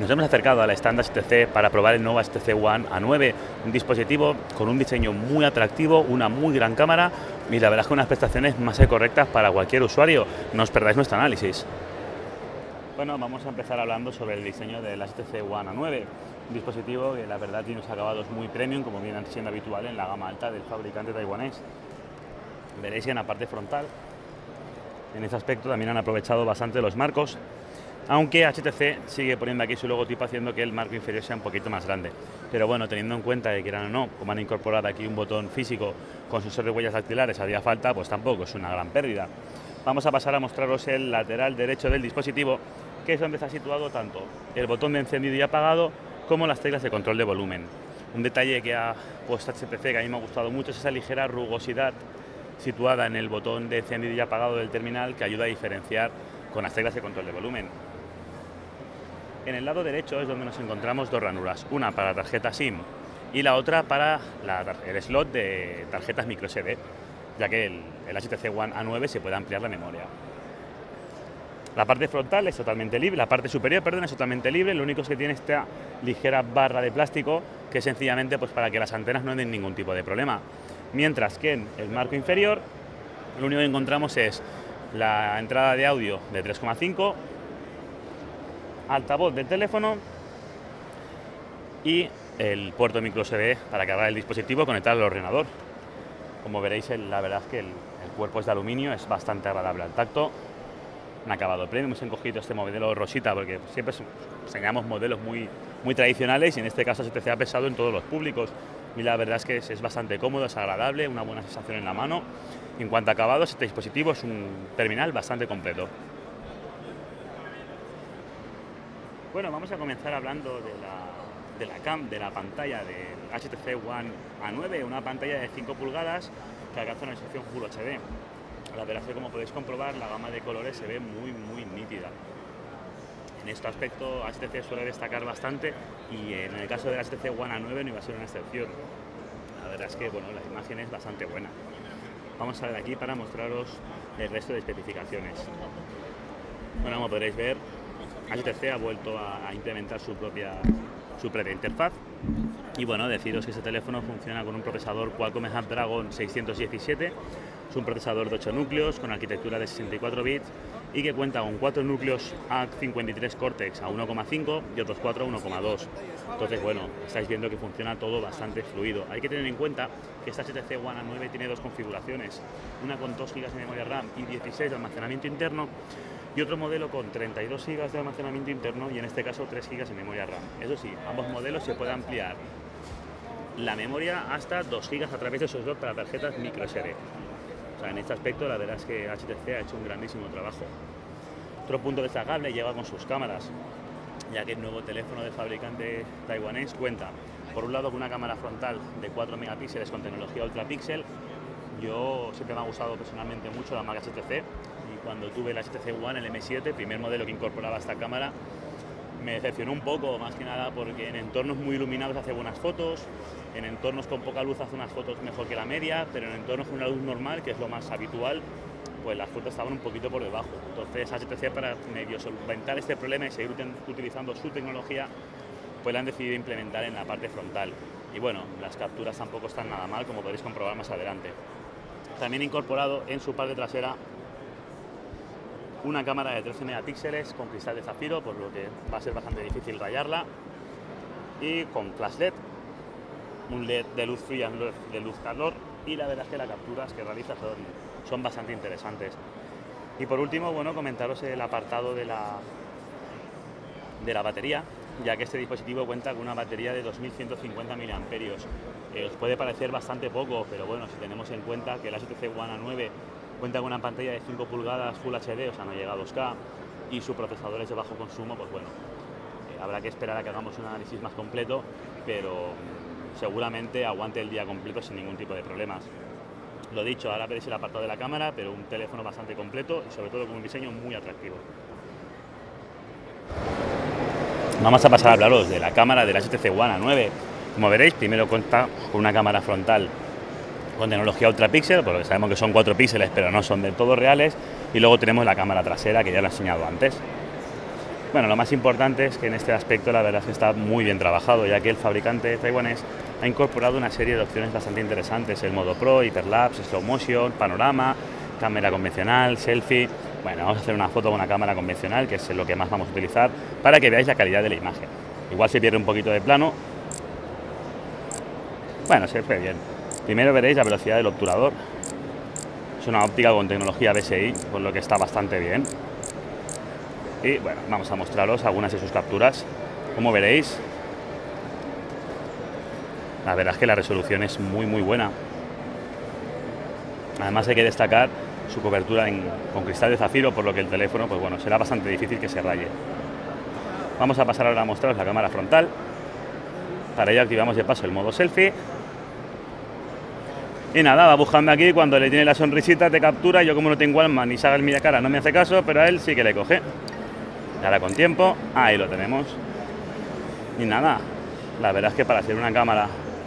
Nos hemos acercado al stand HTC para probar el nuevo HTC One A9, un dispositivo con un diseño muy atractivo, una muy gran cámara y la verdad es que unas prestaciones más que correctas para cualquier usuario. No os perdáis nuestro análisis. Bueno, vamos a empezar hablando sobre el diseño del HTC One A9, un dispositivo que la verdad tiene unos acabados muy premium, como viene siendo habitual en la gama alta del fabricante taiwanés. Veréis que en la parte frontal, en ese aspecto también han aprovechado bastante los marcos, aunque HTC sigue poniendo aquí su logotipo haciendo que el marco inferior sea un poquito más grande. Pero bueno, teniendo en cuenta que quieran o no, como han incorporado aquí un botón físico con sensor de huellas dactilares, haría falta, pues tampoco es una gran pérdida. Vamos a pasar a mostraros el lateral derecho del dispositivo, que es donde está situado tanto el botón de encendido y apagado como las teclas de control de volumen. Un detalle que ha puesto HTC que a mí me ha gustado mucho es esa ligera rugosidad situada en el botón de encendido y apagado del terminal que ayuda a diferenciar con las teclas de control de volumen. En el lado derecho es donde nos encontramos dos ranuras, una para la tarjeta SIM y la otra para el slot de tarjetas microSD, ya que el HTC One A9 se puede ampliar la memoria. La parte frontal es totalmente libre, la parte superior, perdón, es totalmente libre, lo único es que tiene esta ligera barra de plástico que es sencillamente pues, para que las antenas no den ningún tipo de problema. Mientras que en el marco inferior lo único que encontramos es la entrada de audio de 3,5, altavoz del teléfono y el puerto micro USB para cargar el dispositivo conectado al ordenador. Como veréis, la verdad es que el cuerpo es de aluminio, es bastante agradable al tacto, un acabado premium. Hemos encogido este modelo rosita porque siempre enseñamos modelos muy tradicionales y en este caso HTC ha pesado en todos los públicos y la verdad es que es bastante cómodo, es agradable, una buena sensación en la mano. En cuanto a acabados, este dispositivo es un terminal bastante completo. Bueno, vamos a comenzar hablando de la pantalla del HTC One A9, una pantalla de 5 pulgadas que alcanza una resolución Full HD. La verdad es que, como podéis comprobar, la gama de colores se ve muy nítida. En este aspecto HTC suele destacar bastante y en el caso del HTC One A9 no iba a ser una excepción. La verdad es que bueno, la imagen es bastante buena. Vamos a ver aquí para mostraros el resto de especificaciones. Bueno, como podréis ver, HTC ha vuelto a implementar su propia interfaz y bueno, deciros que este teléfono funciona con un procesador Qualcomm Snapdragon 617, es un procesador de 8 núcleos con arquitectura de 64 bits y que cuenta con 4 núcleos A53 Cortex a 1,5 y otros 4 a 1,2. Entonces bueno, estáis viendo que funciona todo bastante fluido. Hay que tener en cuenta que esta HTC One A9 tiene dos configuraciones, una con 2 GB de memoria RAM y 16 de almacenamiento interno y otro modelo con 32 GB de almacenamiento interno y en este caso 3 GB de memoria RAM. Eso sí, ambos modelos se puede ampliar la memoria hasta 2 GB a través de su slot para tarjetas microSD. O sea, en este aspecto la verdad es que HTC ha hecho un grandísimo trabajo. Otro punto destacable llega con sus cámaras, ya que el nuevo teléfono del fabricante taiwanés cuenta por un lado con una cámara frontal de 4 megapíxeles con tecnología Ultra Pixel. Yo siempre me ha gustado personalmente mucho la marca HTC y cuando tuve el HTC One, el M7, primer modelo que incorporaba esta cámara, me decepcionó un poco, más que nada porque en entornos muy iluminados hace buenas fotos, en entornos con poca luz hace unas fotos mejor que la media, pero en entornos con una luz normal, que es lo más habitual, pues las fotos estaban un poquito por debajo. Entonces HTC, para medio solventar este problema y seguir utilizando su tecnología, pues la han decidido implementar en la parte frontal. Y bueno, las capturas tampoco están nada mal, como podréis comprobar más adelante. También he incorporado en su parte trasera una cámara de 13 megapíxeles con cristal de zafiro, por lo que va a ser bastante difícil rayarla, y con flash LED, un LED de luz fría, un LED de luz calor, y la verdad es que las capturas que realiza son bastante interesantes. Y por último, bueno, comentaros el apartado de la batería, ya que este dispositivo cuenta con una batería de 2150 mAh. Os puede parecer bastante poco, pero bueno, si tenemos en cuenta que el HTC One A9 cuenta con una pantalla de 5 pulgadas Full HD, o sea, no llega a 2K, y su procesador es de bajo consumo, pues bueno, habrá que esperar a que hagamos un análisis más completo, pero seguramente aguante el día completo sin ningún tipo de problemas. Lo dicho, ahora veréis el apartado de la cámara, pero un teléfono bastante completo y sobre todo con un diseño muy atractivo. Vamos a pasar a hablaros de la cámara del HTC One A9. Como veréis, primero cuenta con una cámara frontal con tecnología Ultra Pixel, por lo que sabemos que son 4 píxeles, pero no son del todo reales, y luego tenemos la cámara trasera, que ya lo he enseñado antes. Bueno, lo más importante es que en este aspecto la verdad es que está muy bien trabajado, ya que el fabricante taiwanés ha incorporado una serie de opciones bastante interesantes: el modo Pro, Hyperlapse, Slow Motion, Panorama, cámara convencional, selfie. Bueno, vamos a hacer una foto con una cámara convencional, que es lo que más vamos a utilizar, para que veáis la calidad de la imagen. Igual se pierde un poquito de plano. Bueno, se ve bien. Primero veréis la velocidad del obturador. Es una óptica con tecnología BSI, por lo que está bastante bien. Y bueno, vamos a mostraros algunas de sus capturas. Como veréis, la verdad es que la resolución es muy buena. Además hay que destacar su cobertura con cristal de zafiro, por lo que el teléfono, pues bueno, será bastante difícil que se raye. Vamos a pasar ahora a mostraros la cámara frontal. Para ello activamos de paso el modo selfie. Y nada, va buscando aquí, cuando le tiene la sonrisita te captura. Yo, como no tengo alma ni sabe mi cara, no me hace caso, pero a él sí que le coge. Y ahora con tiempo, ahí lo tenemos. Y nada, la verdad es que para ser una cámara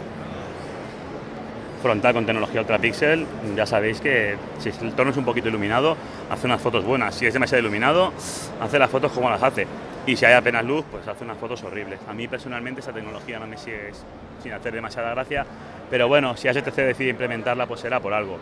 frontal con tecnología Ultra Pixel, ya sabéis que si el tono es un poquito iluminado, hace unas fotos buenas. Si es demasiado iluminado, hace las fotos como las hace. Y si hay apenas luz, pues hace unas fotos horribles. A mí personalmente esa tecnología no me sigue sin hacer demasiada gracia, pero bueno, si HTC decide implementarla, pues será por algo.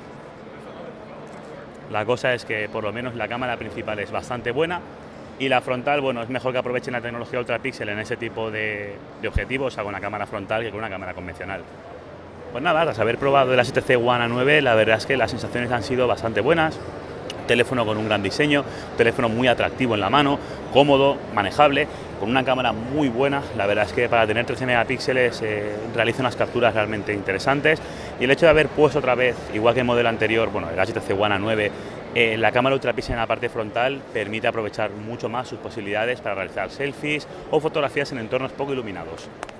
La cosa es que por lo menos la cámara principal es bastante buena, y la frontal, bueno, es mejor que aprovechen la tecnología Ultra Pixel en ese tipo de objetivos, o sea, con una cámara frontal, que con una cámara convencional. Pues nada, tras haber probado el HTC One A9, la verdad es que las sensaciones han sido bastante buenas. Teléfono con un gran diseño, teléfono muy atractivo en la mano, cómodo, manejable, con una cámara muy buena. La verdad es que para tener 13 megapíxeles realiza unas capturas realmente interesantes, y el hecho de haber puesto otra vez, igual que el modelo anterior, bueno, el HTC One A9, la cámara Ultra Pixel en la parte frontal permite aprovechar mucho más sus posibilidades para realizar selfies o fotografías en entornos poco iluminados.